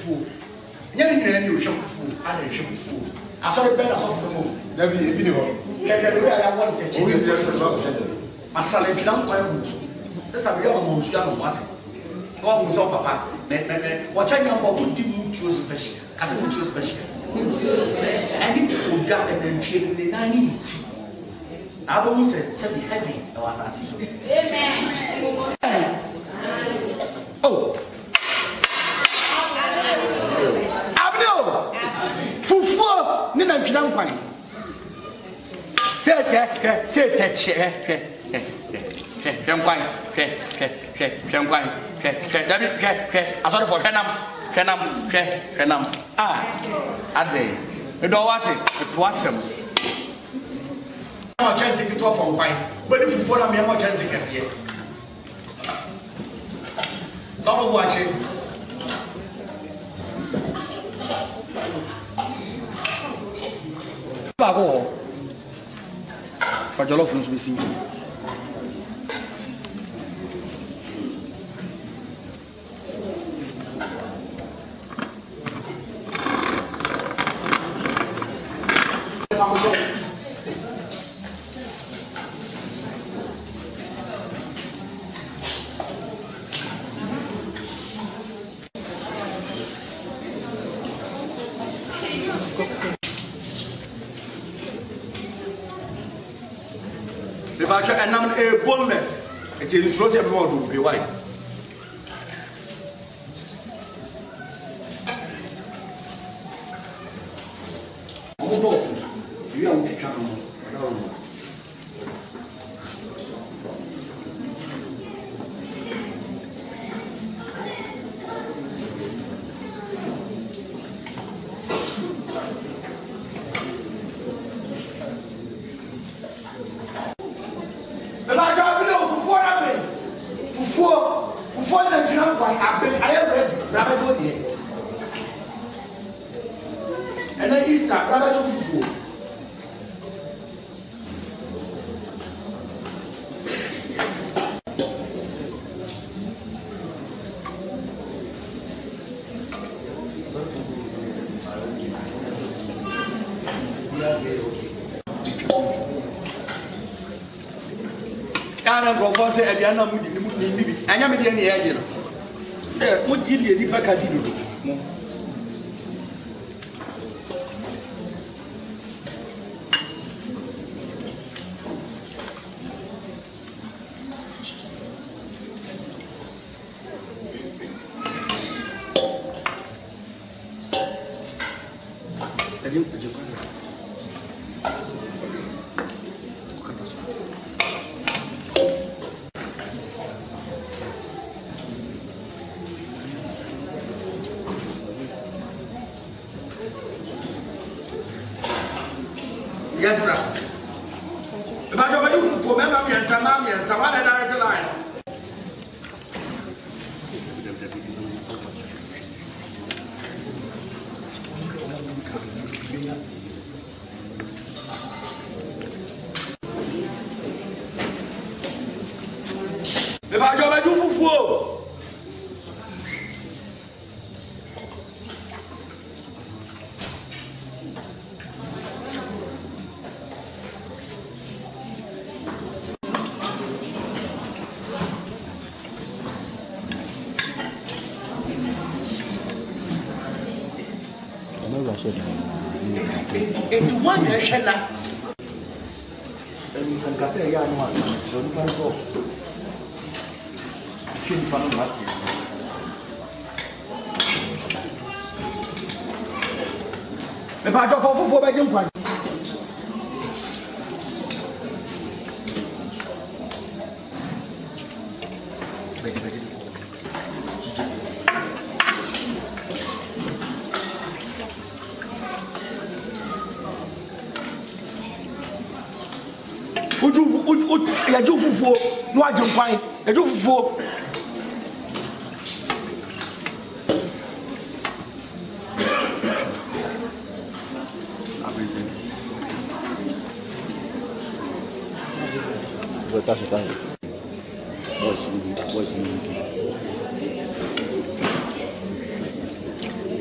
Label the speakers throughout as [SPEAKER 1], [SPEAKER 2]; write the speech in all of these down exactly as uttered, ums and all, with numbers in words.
[SPEAKER 1] fufu. Nyɛ ni nyina ni o hwɛ fufu ana hwɛ fufu. Asɔre bɛn na sɔfo no mo. Na bi ebi ni hɔ. Kɛkɛ de ya wɔ de kɛkɛ. O ni dɛsɛ sɔ. Masala bi na nkwa egu. Sesa bi ya mo nsu ano mo ate. No mo so papa. Ne ne ne. Wo cha nya bo di mu tuo special. Ka se mu tuo special. Ani o da e na ntwe ne na ni ti. Na bo mu se se bi heavy e wa sa si so. Amen. Oh. Abno. Fufuo ni na ntwira nkwan. Se ke ke se te che ke ke ke nkwan ke ke ke ke nkwan ke ke dabi ke ke asori for henam henam ke henam ah ade e do wate e to asem ma chance ke to for nkwan but if for na me ma chance ke sie Como watching Bago fa jollof no subisi and I'm a boneless. It is not everyone to be white. You are to come. And then Easter, rather than fufu. Kana go say e na mu di mu ni bi. Anya me de na ye je no. Eh, mu di di pa ka di do. Mo. Yes, sir. If I don't do for memory and Samami and Sawana direct line. If I don't do for It's one nation. And can get a young one. Don't can go. Chin pan lucky. If I go for four by jump one. Ya ju fufuo no agye nkwan ya ju fufuo Tá tá. Boa sim, boa sim.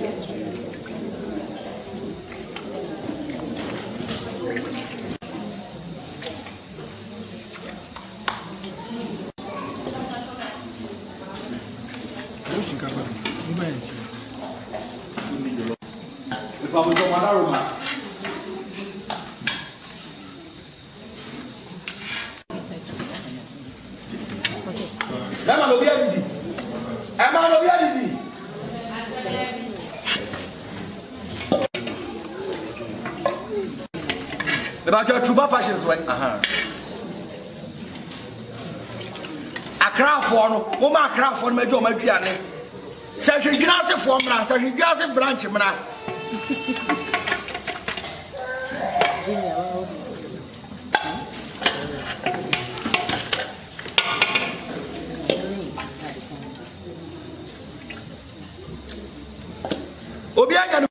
[SPEAKER 1] Vamos tomar a Roma. Emma no be any. Emma no be any. About your true fashions way. Uh-huh. Accra for no, woman Accra for me jo maduane. Say she gina for mra, say she gina branch mra. Obi anya no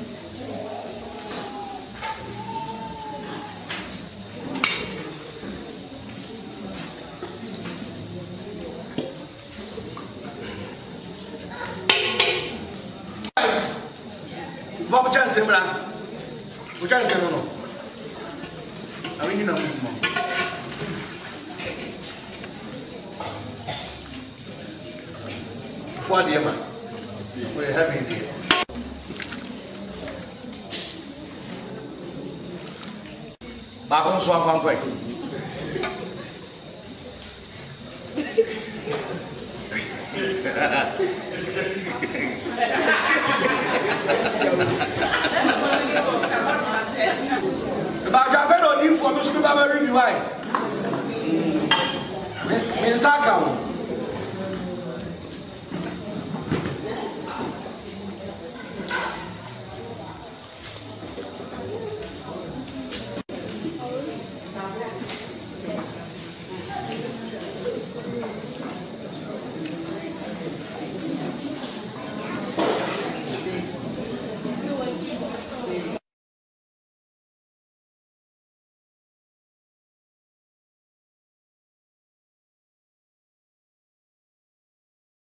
[SPEAKER 1] Vamos chance mra. O chance no no. Ami ni na mo. For the man. We have it here. Bakon so afan kwai. Ba ja fe no di for me so ba ba ri ni why.